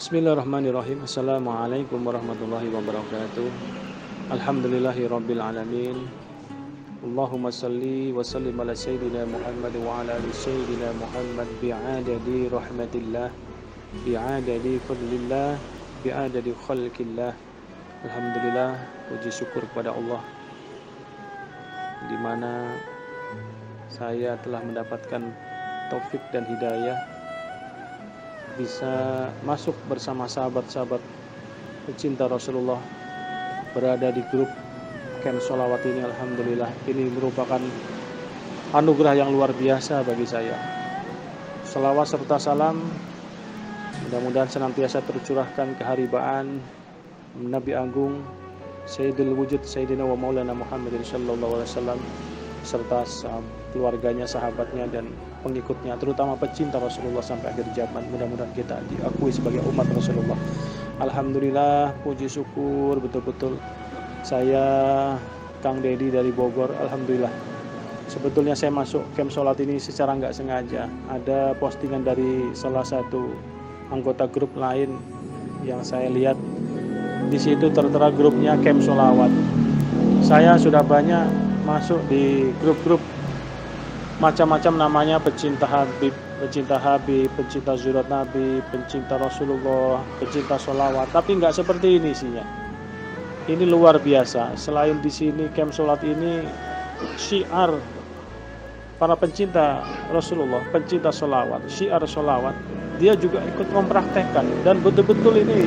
Bismillahirrahmanirrahim. Assalamualaikum warahmatullahi wabarakatuh. Alhamdulillahi rabbil alamin. Allahumma salli wa sallim ala sayyidina Muhammad wa ala ali sayyidina Muhammad bi'adadi rahmatillah, bi'adadi fadlillah, bi'adadi khalqillah. Alhamdulillah, puji syukur kepada Allah, di mana saya telah mendapatkan taufik dan hidayah bisa masuk bersama sahabat-sahabat pecinta Rasulullah, berada di grup Camp Sholawat ini. Alhamdulillah, ini merupakan anugerah yang luar biasa bagi saya. Salawat serta salam mudah-mudahan senantiasa tercurahkan keharibaan Nabi Agung Sayyidul Wujud Sayyidina wa Maulana Muhammadin sallallahu alaihi wasallam serta keluarganya, sahabatnya dan pengikutnya, terutama pecinta Rasulullah sampai akhir zaman. Mudah-mudahan kita diakui sebagai umat Rasulullah. Alhamdulillah, puji syukur betul-betul. Saya Kang Dedi dari Bogor. Alhamdulillah, sebetulnya saya masuk Camp Sholat ini secara nggak sengaja. Ada postingan dari salah satu anggota grup lain yang saya lihat. Di situ tertera grupnya Camp Sholawat. Saya sudah banyak masuk di grup-grup macam-macam namanya, pecinta Habib, pecinta Zurat Nabi, pecinta Rasulullah, pecinta Sholawat, tapi nggak seperti ini isinya. Ini luar biasa. Selain di sini Camp Sholat ini syiar para pencinta Rasulullah, pencinta Sholawat, syiar Sholawat, dia juga ikut mempraktekkan dan betul-betul ini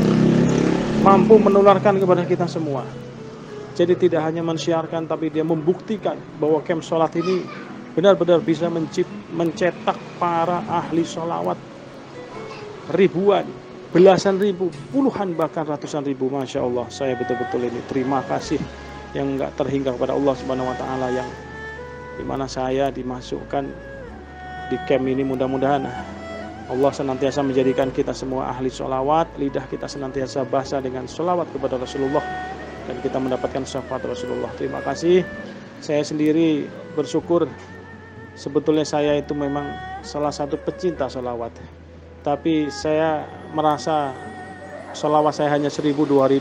mampu menularkan kepada kita semua. Jadi tidak hanya mensyiarkan, tapi dia membuktikan bahwa Camp Sholat ini benar-benar bisa mencetak para ahli sholawat ribuan, belasan ribu, puluhan bahkan ratusan ribu. Masya Allah, saya betul-betul ini terima kasih yang nggak terhingga kepada Allah Subhanahu Wa Taala yang dimana saya dimasukkan di camp ini. Mudah-mudahan Allah senantiasa menjadikan kita semua ahli sholawat, lidah kita senantiasa basah dengan sholawat kepada Rasulullah, dan kita mendapatkan syafaat Rasulullah. Terima kasih. Saya sendiri bersyukur. Sebetulnya saya itu memang salah satu pecinta sholawat, tapi saya merasa sholawat saya hanya 1000-2000.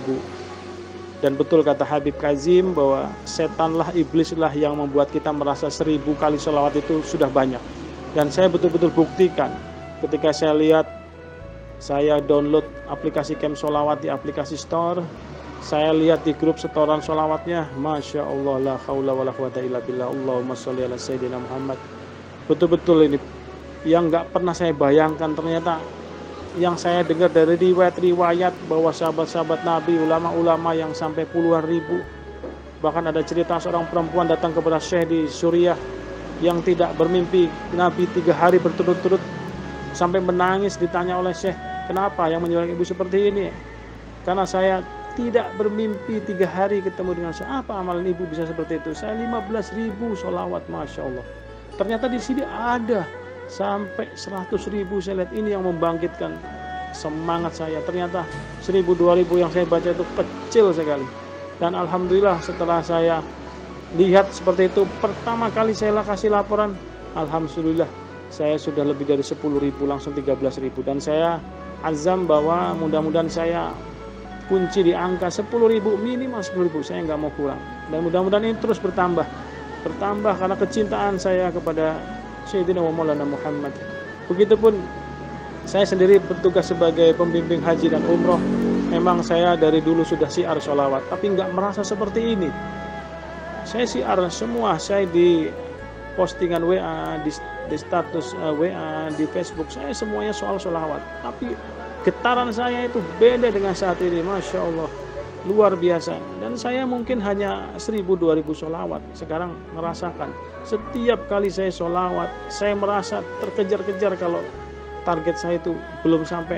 Dan betul kata Habib Kazim bahwa setanlah, iblislah yang membuat kita merasa 1000 kali sholawat itu sudah banyak. Dan saya betul-betul buktikan ketika saya lihat, saya download aplikasi Camp Sholawat di aplikasi store. Saya lihat di grup setoran sholawatnya, Masya Allah, la haula wa la quwata illa billah, Allahumma sholli ala sayyidina Muhammad. Betul-betul ini yang gak pernah saya bayangkan. Ternyata yang saya dengar dari riwayat bahwa sahabat-sahabat Nabi, ulama-ulama yang sampai puluhan ribu. Bahkan ada cerita seorang perempuan datang kepada Syekh di Suriah yang tidak bermimpi Nabi 3 hari berturut-turut, sampai menangis. Ditanya oleh Syekh, kenapa yang menyebabkan ibu seperti ini? Karena saya tidak bermimpi 3 hari ketemu dengan saya. Apa amalan ibu bisa seperti itu? Saya 15.000 sholawat, Masya Allah. Ternyata di sini ada sampai 100.000. Saya lihat ini yang membangkitkan semangat saya. Ternyata 1000-2000 yang saya baca itu kecil sekali. Dan Alhamdulillah setelah saya lihat seperti itu, pertama kali saya kasih laporan, Alhamdulillah saya sudah lebih dari 10.000, langsung 13.000. Dan saya azam bahwa mudah-mudahan saya kunci di angka 10.000, minimal 10.000, saya nggak mau kurang. Dan mudah-mudahan ini terus bertambah karena kecintaan saya kepada Sayyidina wa Maulana Muhammad. Begitupun saya sendiri bertugas sebagai pembimbing haji dan umroh. Memang saya dari dulu sudah syiar sholawat, tapi nggak merasa seperti ini. Saya syiar semua, saya di postingan WA, di status WA, di Facebook, saya semuanya soal sholawat. Tapi getaran saya itu beda dengan saat ini, Masya Allah, luar biasa. Dan saya mungkin hanya 1000-2000 sholawat. Sekarang merasakan setiap kali saya sholawat, saya merasa terkejar-kejar. Kalau target saya itu belum sampai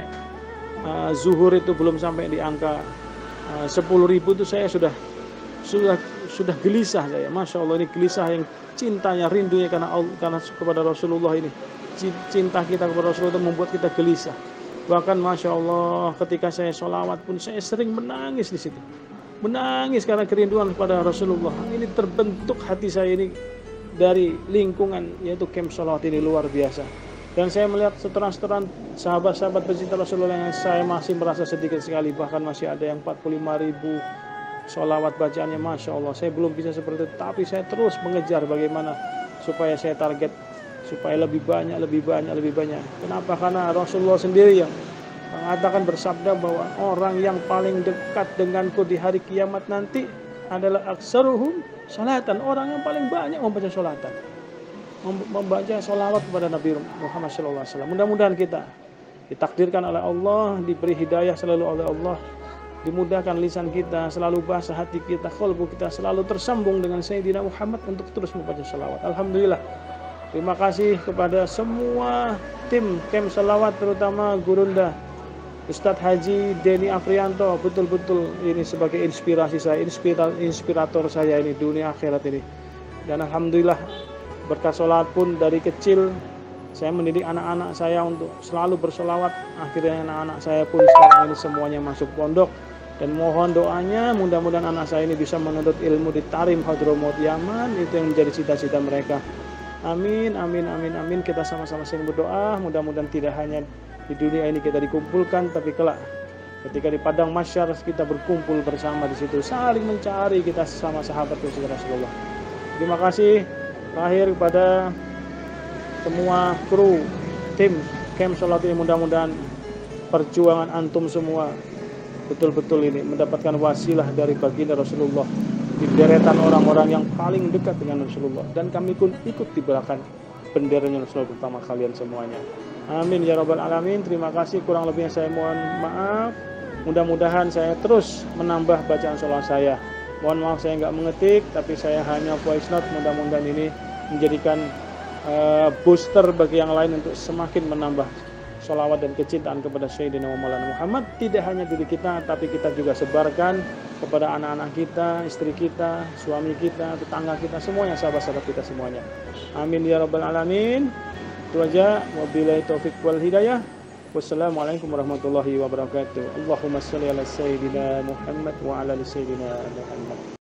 zuhur, itu belum sampai di angka 10.000, itu saya sudah gelisah saya. Masya Allah, ini gelisah yang cintanya, rindunya karena kepada Rasulullah ini. Cinta kita kepada Rasulullah itu membuat kita gelisah. Bahkan Masya Allah, ketika saya sholawat pun saya sering menangis di situ. Menangis karena kerinduan kepada Rasulullah. Ini terbentuk hati saya ini dari lingkungan, yaitu Camp Sholawat ini, luar biasa. Dan saya melihat setoran-setoran sahabat-sahabat pecinta Rasulullah yang saya masih merasa sedikit sekali, bahkan masih ada yang 45.000 sholawat bacaannya, Masya Allah. Saya belum bisa seperti itu, tapi saya terus mengejar bagaimana supaya saya target, supaya lebih banyak. Kenapa? Karena Rasulullah sendiri yang mengatakan, bersabda bahwa orang yang paling dekat denganku di hari kiamat nanti adalah aksaruhum sholatan, orang yang paling banyak membaca sholatan, membaca sholawat kepada Nabi Muhammad SAW. Mudah-mudahan kita ditakdirkan oleh Allah, diberi hidayah selalu oleh Allah, dimudahkan lisan kita, selalu basah hati kita, qalbu kita selalu tersambung dengan Sayyidina Muhammad untuk terus membaca sholawat. Alhamdulillah. Terima kasih kepada semua tim Camp Sholawat, terutama Gurunda Ustadz Haji Denny Afrianto. Betul-betul ini sebagai inspirasi saya, inspirator saya ini dunia akhirat ini. Dan alhamdulillah, berkat sholat pun dari kecil saya mendidik anak-anak saya untuk selalu bersolawat. Akhirnya anak-anak saya pun sekarang ini semuanya masuk pondok. Dan mohon doanya, mudah-mudahan anak saya ini bisa menuntut ilmu di Tarim Hadramaut Yaman. Itu yang menjadi cita-cita mereka. Amin, amin, amin, amin. Kita sama-sama sering berdoa. Mudah-mudahan tidak hanya di dunia ini kita dikumpulkan, tapi kelak ketika di padang mahsyar kita berkumpul bersama di situ, saling mencari kita sesama sahabat Rasulullah. Terima kasih terakhir kepada semua kru tim Camp Sholawat ini. Mudah-mudahan perjuangan antum semua betul-betul ini mendapatkan wasilah dari baginda Rasulullah, di deretan orang-orang yang paling dekat dengan Rasulullah, dan kami pun ikut di belakang benderanya Rasulullah bersama kalian semuanya. Amin ya rabbal alamin. Terima kasih, kurang lebihnya saya mohon maaf. Mudah-mudahan saya terus menambah bacaan sholawat saya. Mohon maaf saya nggak mengetik, tapi saya hanya voice note. Mudah-mudahan ini menjadikan booster bagi yang lain untuk semakin menambah sholawat dan kecintaan kepada Sayyidina Maulana Muhammad. Tidak hanya diri kita, tapi kita juga sebarkan kepada anak-anak kita, istri kita, suami kita, tetangga kita, semuanya, sahabat-sahabat kita semuanya. Amin ya rabbal alamin. Itu aja. Wabillahi taufiq wal hidayah. Wassalamualaikum warahmatullahi wabarakatuh. Allahumma shalli ala Sayyidina Muhammad wa ala ali Sayyidina Muhammad.